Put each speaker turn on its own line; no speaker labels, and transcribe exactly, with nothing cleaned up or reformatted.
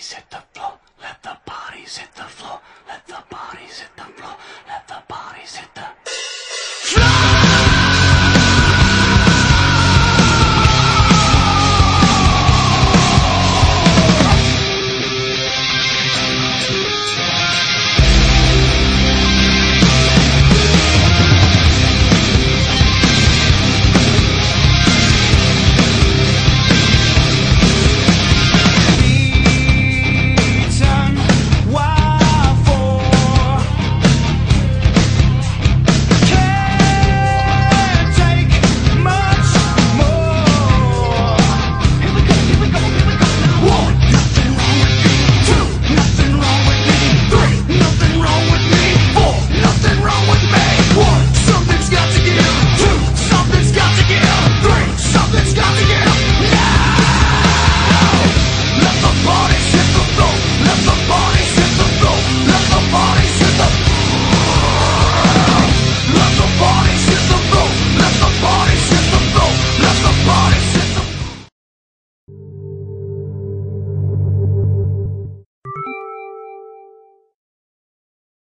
bodies hit the floor. Let the bodies hit the floor. Let the bodies hit the floor. Let the bodies hit the
Something's got to give.